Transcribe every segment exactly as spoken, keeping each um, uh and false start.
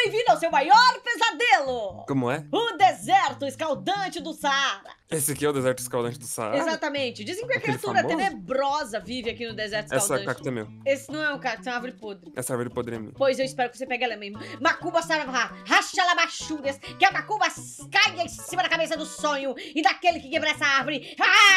bem-vindo ao seu maior pesadelo! Como é? O deserto escaldante do Saara. Esse aqui é o deserto escaldante do Saara? Exatamente. Dizem que a Aquele criatura famoso? tenebrosa vive aqui no deserto escaldante. Essa cacto é meu. Esse não é um cacto, é uma árvore podre. Essa árvore podre é minha. Pois eu espero que você pegue ela mesmo. Macumba Saravá, rachalabachúrias, que a macumba caia em cima da cabeça do sonho e daquele que quebra essa árvore.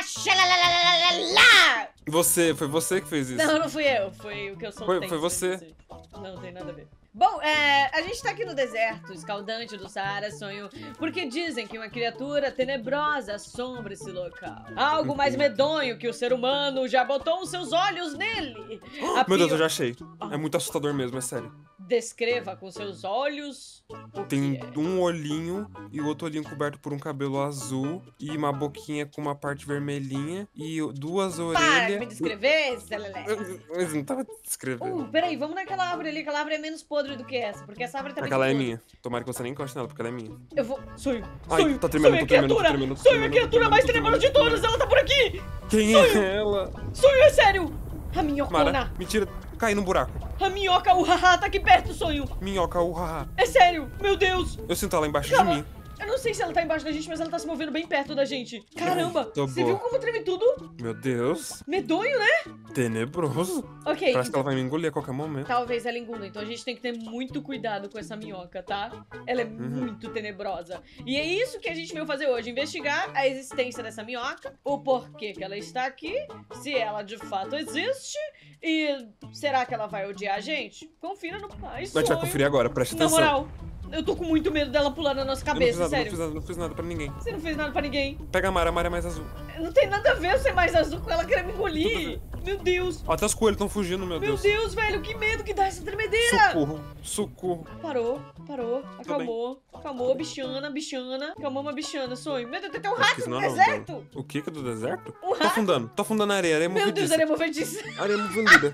Rachalalalala! Você, foi você que fez isso? Não, não fui eu. Foi o que eu soltei. Foi- foi você. Não tem nada a ver. Bom, é, a gente tá aqui no deserto escaldante do Saara, sonho, porque dizem que uma criatura tenebrosa assombra esse local. Algo mais medonho que o ser humano já botou os seus olhos nele. A Meu Deus, pior- eu já achei. É muito assustador mesmo, é sério. Descreva com seus olhos o Tem que é. um olhinho e o outro olhinho coberto por um cabelo azul e uma boquinha com uma parte vermelhinha e duas Para de orelhas. me descrever, Celelé. Mas não tava descrevendo. Uh, peraí, vamos naquela árvore ali. Aquela árvore é menos podre do que essa, porque essa árvore tá Aquela é muito podre. minha. Tomara que você nem encoste nela, porque ela é minha. Eu vou... Sonho, Ai, sonho, tá tremendo, sonho, tô a tremendo, tô criatura, tremendo, tô sonho, a tremendo, criatura tô mais tremendo, tenebrosa de tô tremendo, todas, ela tá por aqui. Quem é ela? Sonho, é sério. A minhocona. Mara, mentira. Cai no buraco. A minhoca, o haha, tá aqui perto, sonho. Minhoca, uhaha. É sério, meu Deus. Eu sinto ela embaixo Calma. de mim. Eu não sei se ela tá embaixo da gente, mas ela tá se movendo bem perto da gente. Caramba, Tô você boa. viu como treme tudo? Meu Deus. Medonho, né? Tenebroso. Ok, Parece que ela vai me engolir a qualquer momento. talvez ela engula, então a gente tem que ter muito cuidado com essa minhoca, tá? Ela é Uhum. muito tenebrosa. E é isso que a gente veio fazer hoje, investigar a existência dessa minhoca, o porquê que ela está aqui, se ela de fato existe, e será que ela vai odiar a gente? Confira no pai, A gente vai sonho. conferir agora, preste Na atenção. moral, eu tô com muito medo dela pular na nossa Eu não cabeça, fiz nada, não sério. fiz nada, não fiz nada pra ninguém. Você não fez nada pra ninguém. Pega a Mara, a Mara é mais azul. Não tem nada a ver ser mais azul com ela querer me engolir. Meu Deus. Ó, até os coelhos estão fugindo, meu, Meu Deus. Deus, velho, que medo que dá essa tremedeira. Socorro, socorro. Parou, parou, acalmou, acalmou, bichana, bichana, acalmou uma bichana, sonho. Meu Deus, tem até um Acho que rato isso no não, não, deserto. não. O que que é do deserto? Um Tô rato. afundando, tô afundando a areia, areia Meu Deus, movediça. areia movediça. Areia movida.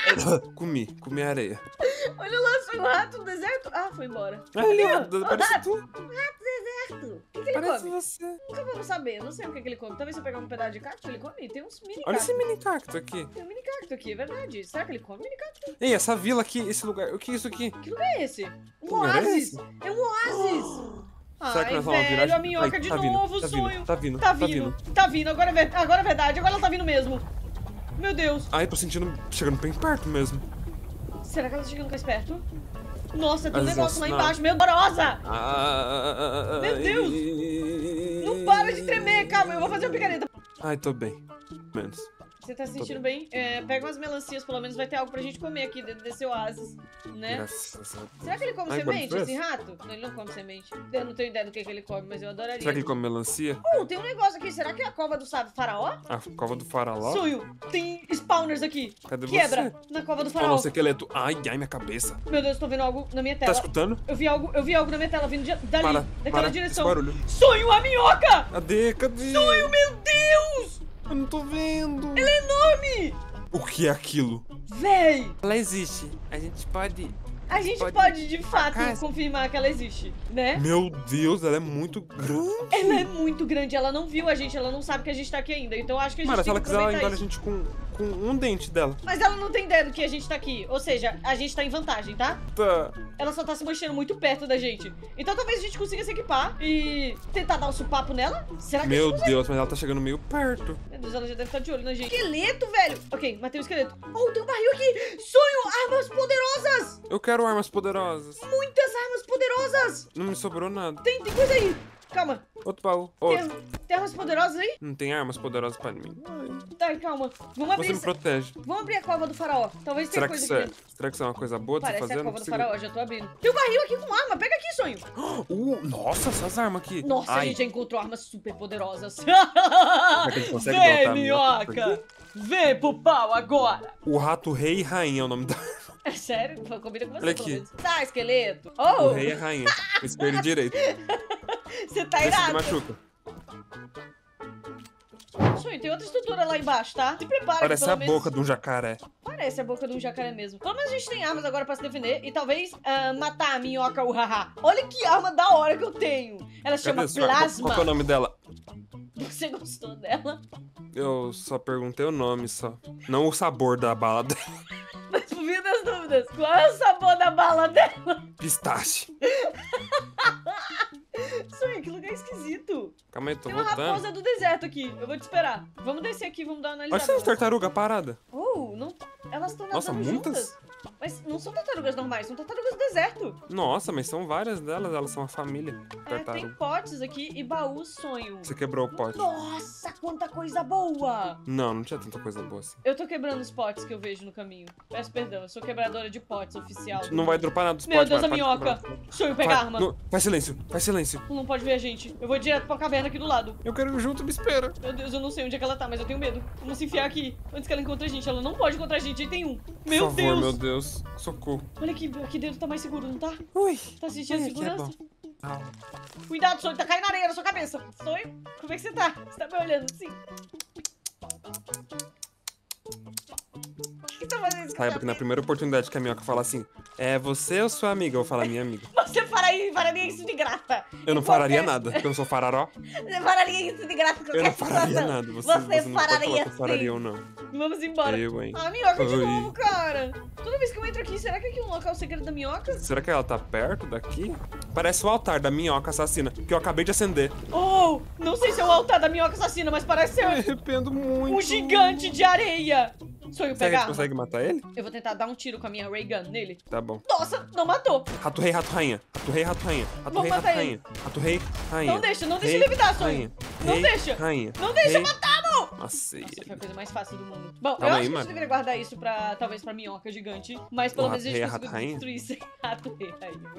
Comi, comi a areia. Olha lá, foi um rato no deserto. Ah, foi embora. Ah, ele ó, é, ó, parece rato. tu. Deserto. O que, que ele Parece come? você. Nunca vamos saber, eu não sei o que, que ele come. Talvez se eu pegar um pedaço de cacto, ele come. Tem uns mini Olha cactos. esse mini cacto aqui. Tem um mini cacto aqui, é verdade. Será que ele come mini cacto? Ei, essa vila aqui, esse lugar, o que é isso aqui? Que lugar é esse? Um Que lugar é oásis. esse? É um oásis. Será que Ai, nós vamos velho, virar? a minhoca Ai, de tá vindo, novo, tá sonho. vindo, tá vindo, Tá tá vindo, vindo. tá vindo. Agora é, ver- agora é verdade, agora ela tá vindo mesmo. Meu Deus. Ai, tô sentindo, chegando bem perto mesmo. Será que ela tá chegando mais perto? Nossa, tem um Às negócio vezes lá não. embaixo, meu Dorosa! Ah, Meu Deus! Não para de tremer, calma, eu vou fazer uma picareta. Ai, tô bem. Menos. Você tá se sentindo bem? É, pega umas melancias, pelo menos vai ter algo pra gente comer aqui dentro desse oásis, né? Graças a Deus. Será que ele come Ai, semente, agora esse rato? Não, ele não come semente. Eu não tenho ideia do que, que ele come, mas eu adoraria. Será que ele come melancia? Uh, tem um negócio aqui, será que é a cova do sábio faraó? A cova do faraó? Sonho, tem spawners aqui. Cadê Quebra você? na cova do Ó, faraó. nosso esqueleto. Ai, ai, minha cabeça. Meu Deus, tô vendo algo na minha Tá tela. escutando? Eu vi algo, eu vi algo na minha tela vindo de, dali, Para, daquela para, direção. esse barulho. Sonho a minhoca! Cadê? Cadê? Sonho, meu Deus! Eu não tô vendo. Ela é enorme! O que é aquilo? Véi! Ela existe. A gente pode... A gente pode, Pode de fato tacar. confirmar que ela existe, né? Meu Deus, ela é muito grande. Ela é muito grande, ela não viu a gente, ela não sabe que a gente tá aqui ainda. Então acho que a gente Mara, se tem ela que quiser, ela aproveitar engole a isso. gente com, com um dente dela. Mas ela não tem ideia do que a gente tá aqui. Ou seja, a gente tá em vantagem, tá? Tá. Ela só tá se mexendo muito perto da gente. Então talvez a gente consiga se equipar e tentar dar um supapo nela. Será que a Meu gente Deus, mas ela tá chegando meio perto. Meu Deus, ela já deve estar de olho na gente. Esqueleto, velho! Ok, matei o esqueleto. Oh, tem um barril aqui! Sonho! Armas poderosas! Eu quero armas poderosas. Muitas armas poderosas! Não me sobrou nada. Tem, tem coisa aí! Calma. Outro baú. Tem, Outro. tem armas poderosas aí? Não tem armas poderosas pra mim. Tá, calma. Vamos abrir, Você me essa- protege. Vamos abrir a cova do faraó. Talvez tenha Será que, coisa isso aqui é, dentro. será que isso é uma coisa boa de se Parece fazer? a Eu não cova do consigo- faraó, já tô abrindo. Tem um barril aqui com arma, pega aqui, sonho. Uh, nossa, essas armas aqui. Nossa, a Ai, gente já encontrou armas super poderosas. será que a gente consegue Vem, botar a minhoca minhoca! Vem pro pau agora! O rato rei e rainha é o nome da... É sério? Combina com você, Olha pelo aqui. menos. Tá, esqueleto. O Oh, rei e a rainha. Esquerdo e direito. você tá Esse te irado. machuca. Sonho, tem outra estrutura lá embaixo, tá? Se prepara Parece que a pelo menos... boca de um jacaré. Parece a boca de um jacaré mesmo. Pelo menos a gente tem armas agora pra se defender e talvez ah, matar a minhoca uhaha. Olha que arma da hora que eu tenho. Ela chama Cadê? Qual, Plasma. qual que é o nome dela? Você gostou dela? Eu só perguntei o nome, só. Não o sabor da bala dela. Mas por vidas, não, Judas, qual é o sabor da bala dela? Pistache. Sonho, que lugar esquisito. Calma aí, tô Tem uma voltando. raposa do deserto aqui. Eu vou te esperar. Vamos descer aqui, vamos dar uma Olha analisada. essas tartarugas paradas. Oh, não... elas estão Nossa, nadando muitas? juntas. Mas não são tartarugas normais, são tartarugas do deserto. Nossa, mas são várias delas, elas são uma família. É, tem Tartaruga. potes aqui e baú sonho. Você quebrou o pote. Nossa, quanta coisa boa! Não, não tinha tanta coisa boa assim. Eu tô quebrando os potes que eu vejo no caminho. Peço perdão, eu sou quebradora de potes oficial. Não vai dropar nada dos Meu potes. Deus, a vai, pode minhoca. quebrar. Sonho, pegar Vai, arma. não, faz silêncio, faz silêncio. Não pode ver a gente. Eu vou direto pra caverna aqui do lado. Eu quero ir junto, me espera. Meu Deus, eu não sei onde é que ela tá, mas eu tenho medo. Vamos se enfiar aqui antes que ela encontre a gente. Ela não pode encontrar a gente, aí tem um. Meu Por favor, Deus! meu Deus. Socorro. Olha aqui, aqui dentro tá mais seguro, não tá? Ui. Tá sentindo Ai, aqui é segurança? bom. Ah, Cuidado, Sonho, tá caindo areia na sua cabeça. Sonho, como é que você tá? Você tá me olhando assim? O que você tá fazendo isso com a saiba que na primeira oportunidade que a minhoca fala assim, é você ou sua amiga? Eu vou falar minha amiga. Você faria, faria isso de graça. Eu não Em fararia qualquer- nada, porque eu não sou fararó. Você faria isso de graça em qualquer Eu não fararia situação. nada. Você, Você, você não pode falar fararia que eu fararia sim. ou não. Vamos embora. Eu, hein. Ah, minhoca de Oi. novo, cara. Toda vez que eu entro aqui, será que aqui é um local segredo da minhoca? Será que ela tá perto daqui? Parece o altar da minhoca assassina, que eu acabei de acender. Oh, não sei se é o altar da minhoca assassina, mas parece ser Eu me arrependo muito. um gigante de areia. Sonho Será que a pegar. gente consegue matar ele? Eu vou tentar dar um tiro com a minha ray gun nele. Tá bom. Nossa, não matou. Rato rei, rato rainha. Rato rei, rato rainha. Rato Vamos rei, rato matar rainha. Rato rei, rainha. Não deixa, não deixa Rei, ele evitar, Sonho. rainha. Não Rei, deixa. Rainha. Não deixa Rei. matar, amor. Nossa, Nossa, foi a coisa mais fácil do mundo. Bom, Calma eu aí, acho que a mano. gente deveria guardar isso pra, talvez, pra minhoca gigante. Mas pelo O menos a rato gente rei é conseguiu rato rainha? destruir sem rato rei rainha,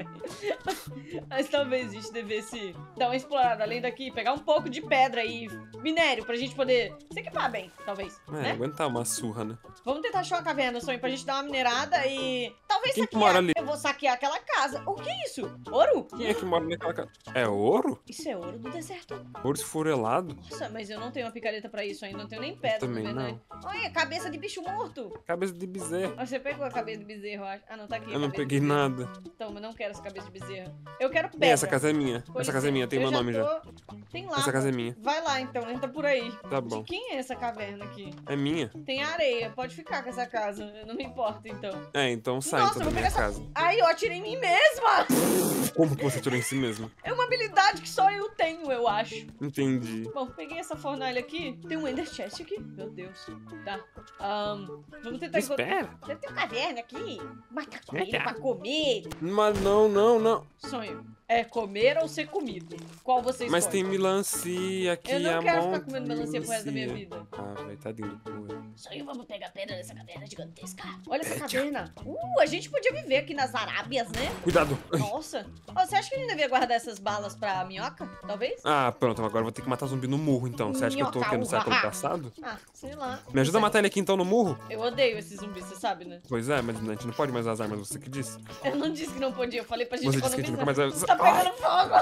velho. Mas talvez a gente devesse dar uma explorada além daqui, pegar um pouco de pedra e minério pra gente poder se equipar bem, talvez, é, né? aguentar uma surra, né? Vamos tentar achar uma caverna, Sonho, pra gente dar uma minerada e talvez Quem que saquear. mora ali? Eu vou saquear aquela casa. O que é isso? Ouro? Quem é que mora naquela casa? É ouro? Isso é ouro do deserto. Ouro esfurelado? Nossa, mas eu não tenho uma picareta pra isso ainda, não tenho nem pedra, Também na verdade. Olha, cabeça de bicho morto. Cabeça de bezerro. Ah, você pegou a cabeça de bezerro, eu acho. Ah, não, tá aqui. a Eu não cabeça de peguei bezerro. nada. Então, mas não quero essa cabeça de bezerro. Eu quero pedra. Bem, essa casa é minha. Com Essa casa é minha, tem licença. meu Eu nome já. tô- Tem lá. Essa casa é minha. Vai lá, então, entra por aí. Tá bom. De quem é essa caverna aqui? É minha. Tem areia, pode ficar com essa casa. Eu não me importo, então. É, então sai Nossa, então eu da vou minha pegar essa... casa. Ai, eu atirei em mim mesma! Como que você tirou em si mesmo? É uma habilidade que só eu tenho, eu acho. Entendi. Bom, peguei essa fornalha aqui. Tem um Ender Chest aqui. Meu Deus. Tá. Ahn, vamos tentar encontrar... Espera. Deve ter uma caverna aqui. Mata comida Eita. pra comer. Mas não, não, não. Sonho. É comer ou ser comido? Qual você escolhe? Mas tem melancia aqui, Eu não a quero monte ficar comendo de melancia pro resto da minha melancia. vida. Ah, velho, tadinho do povo. Sonho, vamos pegar pedra nessa caverna gigantesca. Olha essa caverna. Uh, a gente podia viver aqui nas Arábias, né? Cuidado. Nossa. Ó, você acha que a gente devia guardar essas balas pra minhoca? Talvez? Ah, pronto, agora eu vou ter que matar zumbi no murro, então. Você acha que eu tô Minhoca, querendo século uhaha. passado? Ah, sei lá. Me ajuda a matar ele aqui, então, no murro? Eu odeio esses zumbis, você sabe, né? Pois é, mas a gente não pode mais usar as armas, você que disse. Eu não disse que não podia, eu falei pra gente Você disse que a gente economizar. nunca mais vai usar. Tá pegando fogo!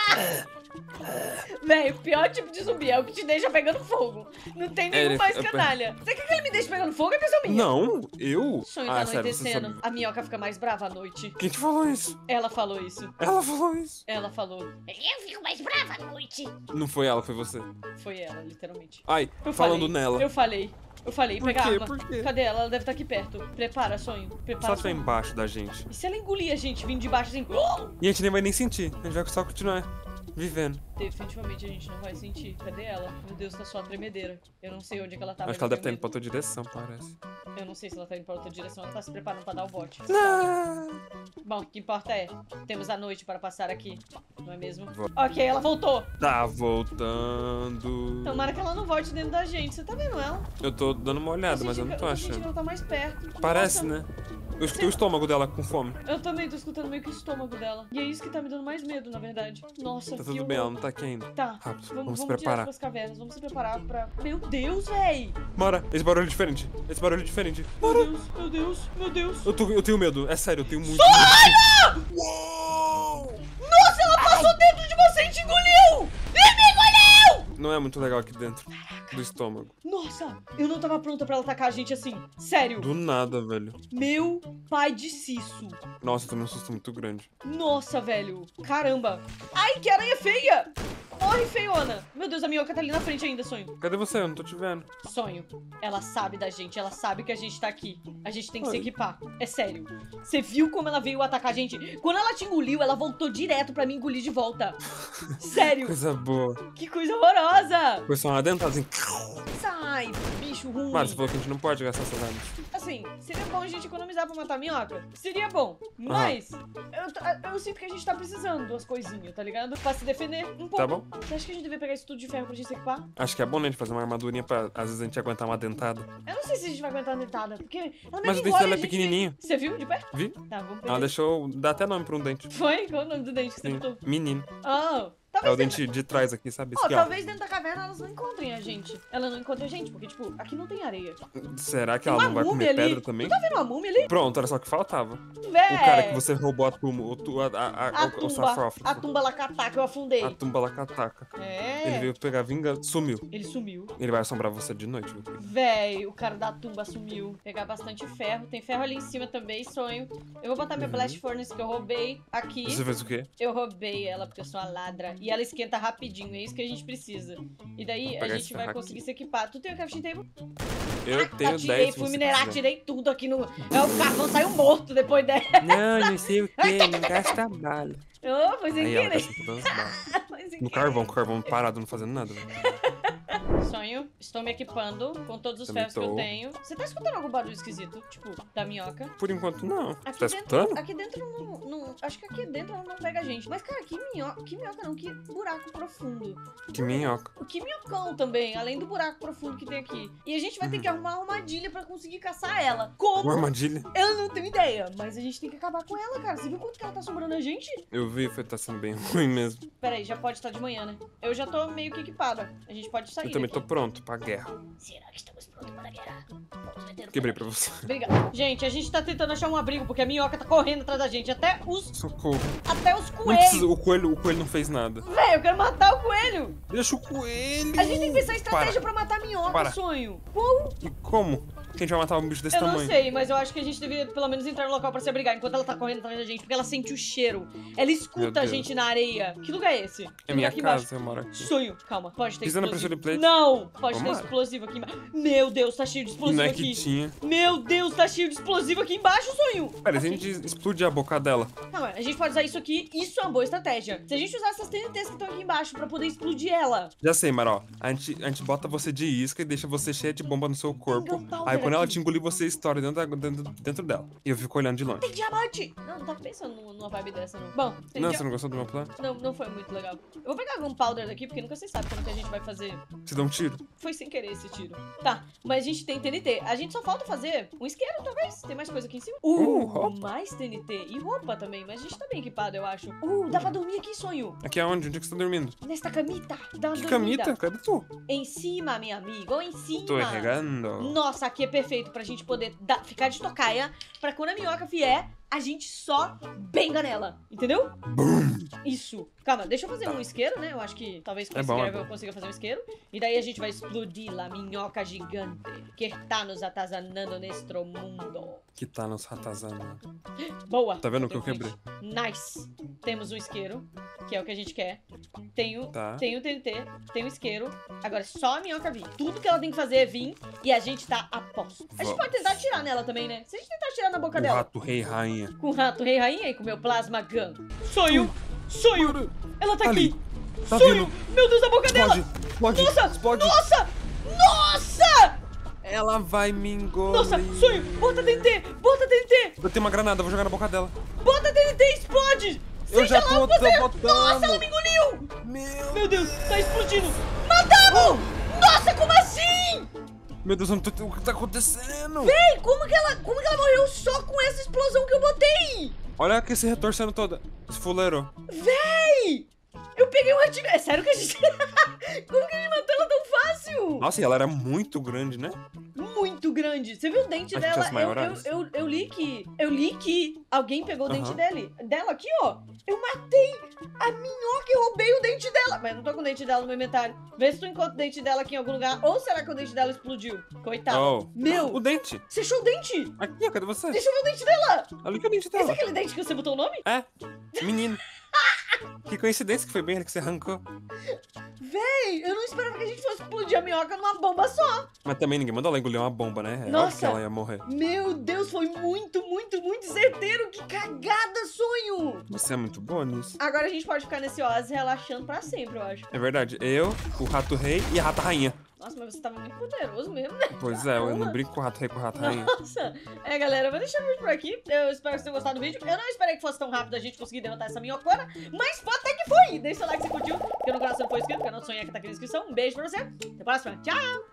Véi, o pior tipo de zumbi é o que te deixa pegando fogo. Não tem nenhum ele- mais eu- canalha. Você quer que ele me deixe pegando fogo, é questão minha? Não, eu? Sonho tá Ah, sério, você anoitecendo. sabe... A minhoca fica mais brava à noite. Quem te falou isso? Ela falou isso. Ela falou isso. Ela falou. Eu fico mais brava à noite. Não foi ela, foi você. Foi ela, literalmente. Ai, Eu falando falei, nela. Eu falei. Eu falei, Por pega a quê? arma. Por quê? Cadê ela? Ela deve estar aqui perto. Prepara, sonho. Só Prepara. estiver sonho. embaixo da gente. E se ela engolir a gente vindo de baixo assim? E a gente nem vai nem sentir. A gente vai só continuar vivendo. Definitivamente a gente não vai sentir. Cadê ela? Meu Deus, tá só a tremedeira. Eu não sei onde é que ela tá. Acho mas que ela eu deve estar tenho indo pra outra direção, parece. medo. Eu não sei se ela tá indo pra outra direção. Ela tá se preparando pra dar o bote. Não. Bom, o que importa é, temos a noite para passar aqui. Não é mesmo? Vou- Ok, ela voltou. Tá voltando. Tomara que ela não volte dentro da gente. Você tá vendo ela? Eu tô dando uma olhada, mas eu não tô A gente achando. não tá mais perto. Parece, Nossa, né? Eu escutei o estômago dela com fome. Eu também tô escutando meio que o estômago dela. E é isso que tá me dando mais medo, na verdade. Nossa, Tá que tudo horror. bem, ela não tá aqui ainda. Tá, Rápido, vamos, vamos vamos se direto preparar. pras cavernas. Vamos se preparar pra... Meu Deus, véi! Mora, esse barulho é diferente. Esse barulho é diferente. Meu Deus, meu Deus, meu Deus. Eu, tô, eu tenho medo, é sério, eu tenho muito Sonho! medo. Uou! Nossa, ela passou dentro de você e te engoliu! E me engoliu! Não é muito legal aqui dentro do estômago. Nossa, eu não tava pronta pra ela atacar a gente assim. Sério. Do nada, velho. Meu pai de Cisso. Nossa, eu tomei um susto muito grande. Nossa, velho. Caramba. Ai, que aranha feia. Morre, feiona. Meu Deus, a minhoca tá ali na frente ainda, Sonho. Cadê você? Eu não tô te vendo. Sonho. Ela sabe da gente, ela sabe que a gente tá aqui. A gente tem que se Oi. equipar. É sério. Você viu como ela veio atacar a gente? Quando ela te engoliu, ela voltou direto pra me engolir de volta. Sério. Coisa boa. Que coisa horrorosa. Foi só uma dentada assim. Sai, bicho ruim. Mano, você falou que a gente não pode gastar essas armas. Assim, seria bom a gente economizar pra matar a minhoca. Seria bom. Mas, eu, t- eu sinto que a gente tá precisando de umas coisinhas, tá ligado? Pra se defender um pouco. Tá bom? Você acha que a gente deveria pegar isso tudo de ferro pra gente se equipar? Acho que é bom, né, de fazer uma armadurinha pra às vezes a gente aguentar uma dentada. Eu não sei se a gente vai aguentar a dentada, porque ela Mas meio o que dente engole dela a é gente. pequenininho. Você viu de perto? Vi? Tá, vamos pegar. Ela deixou... Dá até nome pra um dente. Foi? Qual o nome do dente que você Sim. botou? Menino. Ah, É talvez o dente de trás aqui, sabe? Esse Ó, aqui, ó. talvez dentro da caverna elas não encontrem a gente. Ela não encontra a gente, porque, tipo, aqui não tem areia. Será que Tem ela uma não vai múmia comer ali. pedra também? Tá vendo uma múmia ali? Pronto, era só o que faltava. Véi! O cara que você roubou a tumba, o, tu- a, a, a, A o, o tumba, safrófilo. a tumba lacatá que eu afundei. A tumba lacataca. É. Ele veio pegar vingança, sumiu. Ele sumiu. Ele vai assombrar você de noite, meu filho. Véi, o cara da tumba sumiu. Pegar bastante ferro. Tem ferro ali em cima também, sonho. Eu vou botar minha Uhum. Blast Furnace que eu roubei aqui. Você fez o quê? Eu roubei ela porque eu sou uma ladra. E ela esquenta rapidinho, é isso que a gente precisa. E daí Vou a pegar gente esse vai ferro conseguir aqui. se equipar. Tu tem o crafting table? Eu tenho tirei, dez. se fui você minerar, quiser. tirei tudo aqui no... É, o carvão saiu morto depois dela. Não, não sei o que, não gasta bala. Oh, foi sem Aí ela querer. gasta todas as balas. Foi sem No querer. carvão, com o carvão parado, não fazendo nada. velho. Sonho, estou me equipando com todos os Também ferros que eu tô. tenho. Você tá escutando algum barulho esquisito? Tipo, da minhoca? Por enquanto, não. Aqui Tá dentro, escutando? aqui dentro não, não- Acho que aqui dentro ela não pega a gente. Mas, cara, que minhoca, que minhoca não, que buraco profundo. Que minhoca. Que minhocão também, além do buraco profundo que tem aqui. E a gente vai ter que arrumar uma armadilha pra conseguir caçar ela. Como? Uma armadilha. Eu não tenho ideia, mas a gente tem que acabar com ela, cara. Você viu quanto que ela tá sobrando a gente? Eu vi, foi, tá sendo bem ruim mesmo. Pera aí, já pode estar de manhã, né? Eu já tô meio que equipada. A gente pode sair Eu também daqui. tô pronto pra guerra. Será que estamos prontos para a guerra? Vamos meter o Quebrei pé. pra você. Obrigada. Gente, a gente tá tentando achar um abrigo, porque a minhoca tá correndo atrás da gente. Até os, Socorro. até os Não precisa, coelhos. o coelho, o coelho não fez nada. Véi, eu quero matar o coelho. Deixa o coelho. A gente tem que pensar em estratégia Para. pra matar a minhoca, Para. sonho. Qual? E como? Que a gente vai matar um bicho desse Eu tamanho? não sei, mas eu acho que a gente deveria pelo menos entrar no local pra se abrigar enquanto ela tá correndo atrás da gente, porque ela sente o cheiro. Ela Meu escuta a Deus. gente na areia. Que lugar é esse? É Que minha lugar aqui casa, embaixo? eu moro aqui. Sonho, calma, pode ter Pisa na explosivo. pressure plate. Não, pode ter Vambora. explosivo aqui embaixo. Meu Deus, tá cheio de E explosivo não é aqui. que tinha. Meu Deus, tá cheio de explosivo aqui embaixo, sonho. Pera, se a Aqui. gente explodir a boca dela. Calma, a gente pode usar isso aqui, isso é uma boa estratégia. Se a gente usar essas T N Ts que estão aqui embaixo pra poder explodir ela. Já sei, Maró. A gente, a gente bota você de isca e deixa você cheia de bomba no seu corpo. Gunpowder Aí quando ela aqui. te engolir, você estoura dentro, da, dentro, dentro dela. E eu fico olhando de longe. Tem diamante! Não, não tava pensando numa- numa vibe dessa, não. Bom, tem Não, dia- você não gostou do meu plano? não, não foi muito legal. Eu vou pegar algum powder daqui, porque nunca se sabe como que a gente vai fazer. Você dá um tiro? Foi sem querer esse tiro. Tá, mas a gente tem T N T. A gente só falta fazer um isqueiro, talvez. Tem mais coisa aqui em cima. Uh, Uh, roupa. mais T N T. E roupa também, mas a gente tá bem equipado, eu acho. Uh, dá pra dormir aqui, sonho. Aqui é onde? Onde é que você tá dormindo? Nesta camita. Dá uma Que dormida. camita? Cadê tu? Em cima, minha amiga. Ou em cima. Tô regando. Nossa, aqui é perfeito pra gente poder dar- ficar de tocaia, pra quando a minhoca vier, a gente só benga nela, entendeu? Isso. Calma, deixa eu fazer um isqueiro, né? Eu acho que talvez com É esse bom, é grave eu bom. consiga fazer um isqueiro. E daí a gente vai explodir lá, minhoca gigante, que está nos atazanando neste mundo. Que tá nos ratazana. Boa. Tá vendo o que eu Perfeito. Nice. Temos um isqueiro, que é o que a gente quer. Tenho, Tá. tenho o T N T, tenho o isqueiro. Agora é só a minhoca vir. Tudo que ela tem que fazer é vir e a gente tá a posto. A gente Vamos. pode tentar atirar nela também, né? Se a gente tentar atirar na boca O dela. rato rei rainha. Com o rato rei rainha e com o meu plasma gun. Sonho! Sonho! Ela tá Ali. aqui! Tá Sonho! vindo. Meu Deus, a boca dela! Explode. Explode. Nossa! Explode. Nossa! Nossa! Ela vai me engolir. Nossa, sonho! Bota T N T! Bota T N T! Eu tenho uma granada, vou jogar na boca dela. Bota T N T e explode! Eu Seja já lá tô, o que você- tô botando. Nossa, ela me engoliu! Meu... Meu Deus, tá explodindo! Matamos! Nossa, como assim? Meu Deus, eu não tô... o que tá acontecendo? Ei, como que ela, como que ela morreu só com essa explosão que eu botei? Olha aqui se retorcendo toda. Esfuleirou. Véi! Eu peguei um artigo... É sério que a gente... Como que a gente matou ela tão fácil? Nossa, e ela era muito grande, né? Muito grande. Você viu o dente Acho que dela? as Eu, maiores. eu, eu, eu li que... Eu li que alguém pegou o dente Aham. dele. Dela aqui, ó. Eu matei a minhoca e roubei o dente dela. Mas não tô com o dente dela no meu inventário. Vê se tu encontra o dente dela aqui em algum lugar. Ou será que o dente dela explodiu? Coitado. Oh. Meu, O dente. você achou o dente? Aqui, ó, cadê você? Deixa eu ver o dente dela. Olha que o dente Esse é dela. aquele dente que você botou o nome? É, menino. Que coincidência que foi bem ele que você arrancou. esperava que a gente fosse explodir a minhoca numa bomba só. Mas também ninguém mandou ela engolir uma bomba, né? É óbvio Nossa. que ela ia morrer. Meu Deus, foi muito, muito, muito certeiro. Que cagada, sonho. Você é muito boa nisso. Agora a gente pode ficar nesse oásis relaxando pra sempre, eu acho. É verdade. Eu, o Rato Rei e a Rata Rainha. Nossa, mas você tava muito poderoso mesmo, né? Pois é, eu não brinco com o Rato Rei com o Rato Rainha. Nossa. É, galera, eu vou deixar o vídeo por aqui. Eu espero que vocês tenham gostado do vídeo. Eu não esperei que fosse tão rápido a gente conseguir derrotar essa minhocona, mas até que foi. Deixa o like se curtiu, porque no coração foi inscrito, porque o nosso sonho é que tá aqui na descrição. Um beijo pra você. Até a próxima. Tchau!